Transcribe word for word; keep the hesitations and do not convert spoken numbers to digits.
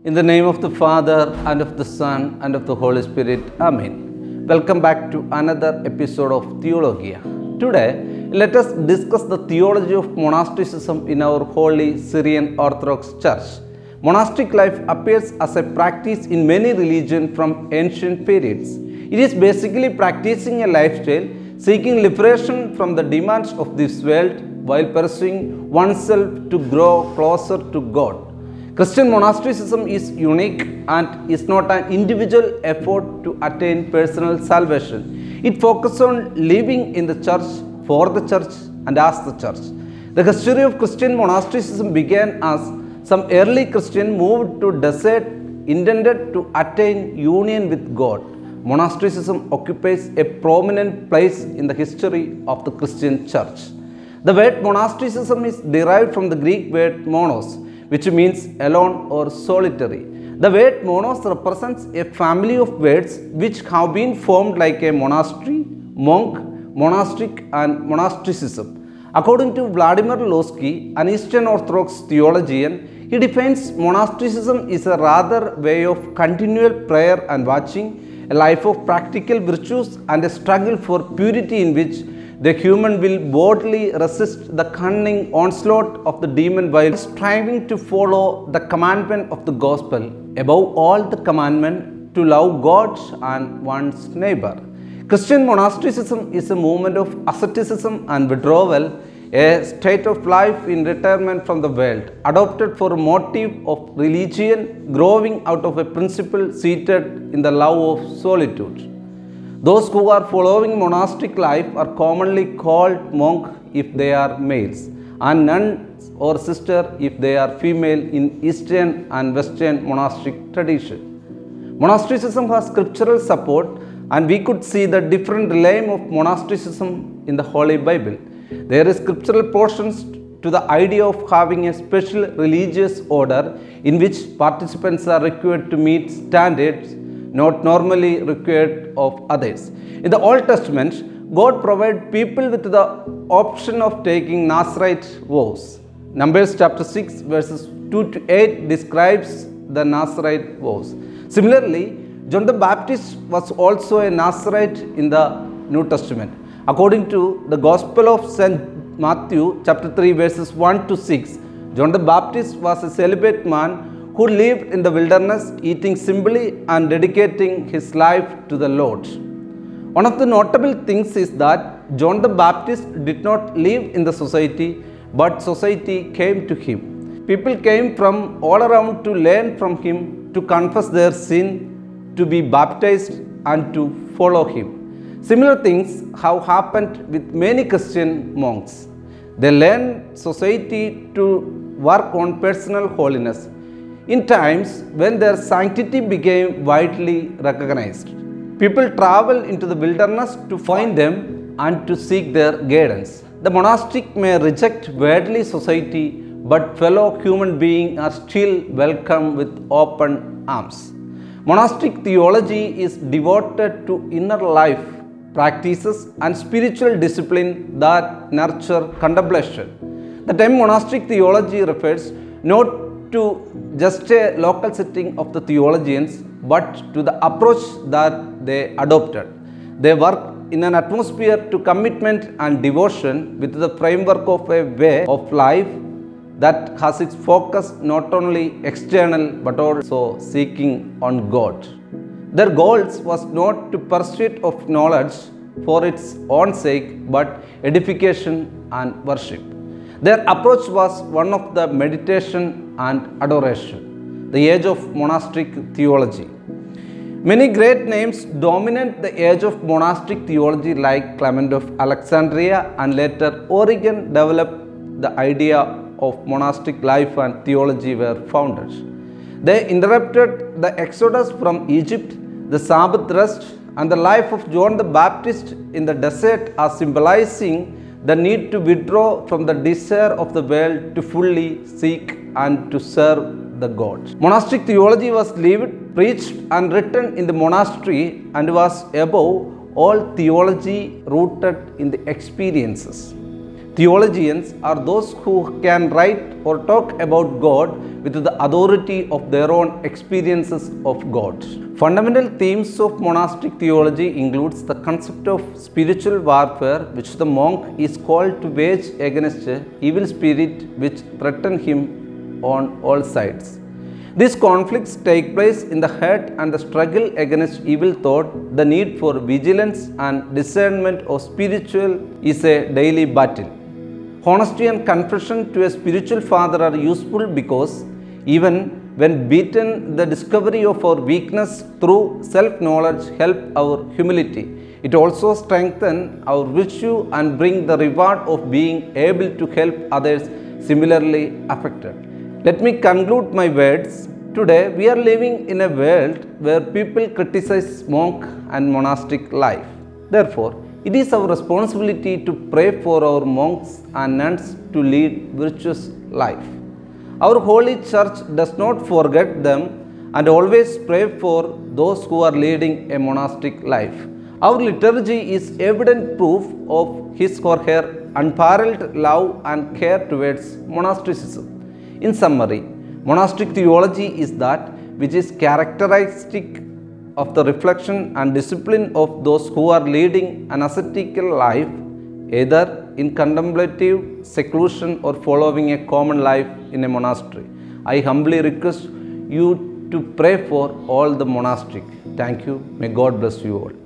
In the name of the Father, and of the Son, and of the Holy Spirit. Amen. Welcome back to another episode of Theologia. Today, let us discuss the theology of monasticism in our Holy Syrian Orthodox Church. Monastic life appears as a practice in many religions from ancient periods. It is basically practicing a lifestyle seeking liberation from the demands of this world while pursuing oneself to grow closer to God. Christian monasticism is unique and is not an individual effort to attain personal salvation. It focuses on living in the church, for the church, and as the church. The history of Christian monasticism began as some early Christians moved to desert intended to attain union with God. Monasticism occupies a prominent place in the history of the Christian church. The word monasticism is derived from the Greek word monos, which means alone or solitary. The word monos represents a family of words which have been formed like a monastery, monk, monastic, and monasticism. According to Vladimir Lossky, an Eastern Orthodox theologian, he defines monasticism is a rather way of continual prayer and watching, a life of practical virtues, and a struggle for purity in which the human will boldly resist the cunning onslaught of the demon while striving to follow the commandment of the gospel. Above all the commandment, to love God and one's neighbor. Christian monasticism is a movement of asceticism and withdrawal, a state of life in retirement from the world, adopted for a motive of religion growing out of a principle seated in the love of solitude. Those who are following monastic life are commonly called monk if they are males, and nuns or sister if they are female in Eastern and Western monastic tradition. Monasticism has scriptural support, and we could see the different realm of monasticism in the Holy Bible. There is scriptural portions to the idea of having a special religious order in which participants are required to meet standards not normally required of others. In the Old Testament, God provided people with the option of taking Nazarite vows. Numbers chapter six verses two to eight describes the Nazarite vows. Similarly, John the Baptist was also a Nazarite in the New Testament. According to the Gospel of Saint Matthew chapter three verses one to six, John the Baptist was a celibate man who lived in the wilderness, eating simply and dedicating his life to the Lord. One of the notable things is that John the Baptist did not live in the society, but society came to him. People came from all around to learn from him, to confess their sin, to be baptized, and to follow him. Similar things have happened with many Christian monks. They learned society to work on personal holiness in times when their sanctity became widely recognized. People travel into the wilderness to find them and to seek their guidance. The monastic may reject worldly society, but fellow human beings are still welcome with open arms. Monastic theology is devoted to inner life practices and spiritual discipline that nurture contemplation. The term monastic theology refers not to just a local setting of the theologians, but to the approach that they adopted. They work in an atmosphere to commitment and devotion with the framework of a way of life that has its focus not only external but also seeking on God. Their goals was not to pursuit of knowledge for its own sake, but edification and worship. Their approach was one of the meditation and adoration, the age of monastic theology. Many great names dominate the age of monastic theology, like Clement of Alexandria, and later Origen developed the idea of monastic life and theology were founded. They interrupted the exodus from Egypt, the Sabbath rest, and the life of John the Baptist in the desert are symbolizing the need to withdraw from the desire of the world to fully seek and to serve the God. Monastic theology was lived, preached, and written in the monastery and was above all theology rooted in the experiences. Theologians are those who can write or talk about God with the authority of their own experiences of God. Fundamental themes of monastic theology includes the concept of spiritual warfare, which the monk is called to wage against evil spirits which threaten him on all sides. These conflicts take place in the heart, and the struggle against evil thought, the need for vigilance and discernment of spiritual is a daily battle. Honesty and confession to a spiritual father are useful because even when beaten, the discovery of our weakness through self-knowledge help our humility. It also strengthens our virtue and bring the reward of being able to help others similarly affected. Let me conclude my words. Today we are living in a world where people criticize monk and monastic life. Therefore, it is our responsibility to pray for our monks and nuns to lead virtuous life. Our Holy Church does not forget them and always pray for those who are leading a monastic life. Our liturgy is evident proof of his or her unparalleled love and care towards monasticism. In summary, monastic theology is that which is characteristic of the reflection and discipline of those who are leading an ascetical life, either in contemplative seclusion or following a common life in a monastery. I humbly request you to pray for all the monastic. Thank you. May God bless you all.